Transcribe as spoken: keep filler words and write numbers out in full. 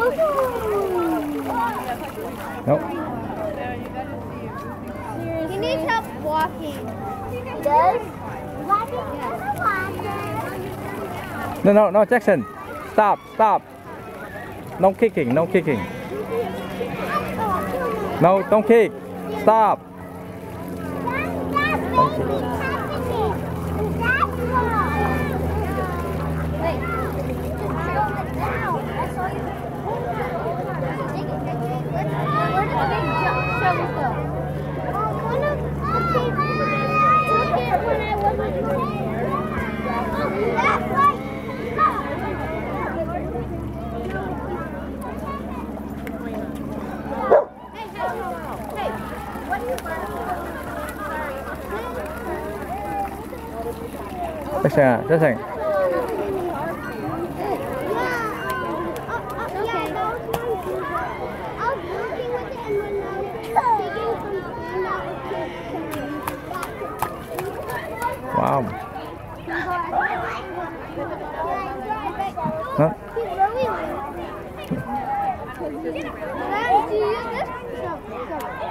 Nope. He needs help walking. He does? No, no, no, Jackson. Stop, stop. No kicking, no kicking. No, don't kick. Stop. Don't kick. Jackson, Jackson. Wow. Huh?